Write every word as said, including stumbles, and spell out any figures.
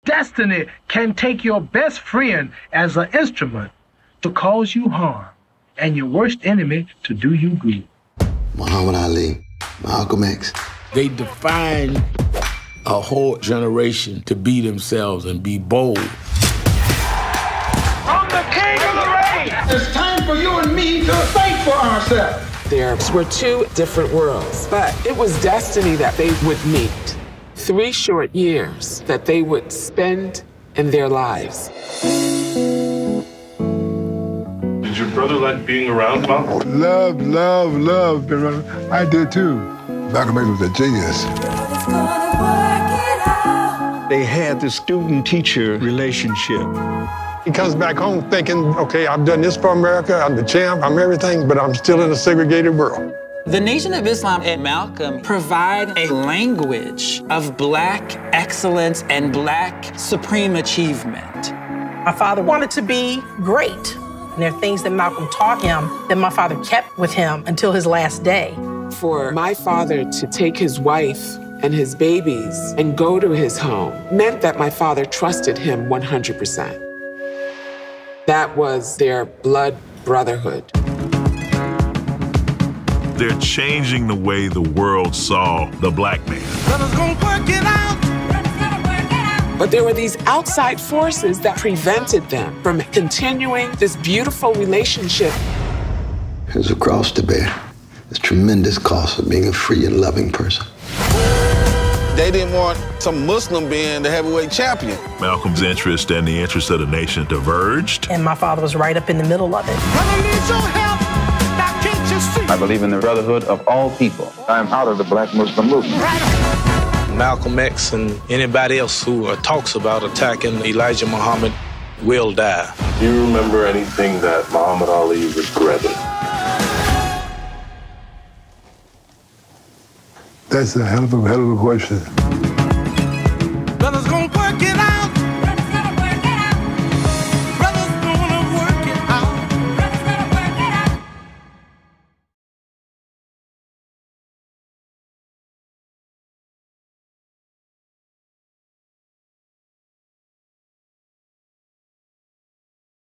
Destiny can take your best friend as an instrument to cause you harm and your worst enemy to do you good. Muhammad Ali, Malcolm X. They defined a whole generation to be themselves and be bold. I'm the king of the ring! It's time for you and me to fight for ourselves. There were two different worlds, but it was destiny that they would meet. Three short years that they would spend in their lives. Did your brother like being around Malcolm? Love, love, love being around. I did too. Malcolm X was a genius. They had the student-teacher relationship. He comes back home thinking, okay, I've done this for America, I'm the champ, I'm everything, but I'm still in a segregated world. The Nation of Islam and Malcolm provide a language of Black excellence and Black supreme achievement. My father wanted to be great. And there are things that Malcolm taught him that my father kept with him until his last day. For my father to take his wife and his babies and go to his home meant that my father trusted him one hundred percent. That was their blood brotherhood. They're changing the way the world saw the Black man. But there were these outside forces that prevented them from continuing this beautiful relationship. There's a cross to bear. There's tremendous cost of being a free and loving person. They didn't want some Muslim being the heavyweight champion. Malcolm's interest and the interest of the nation diverged. And my father was right up in the middle of it. I believe in the brotherhood of all people. I am out of the Black Muslim movement. Malcolm X and anybody else who uh, talks about attacking Elijah Muhammad will die. Do you remember anything that Muhammad Ali regretted? That's a hell of a, hell of a question.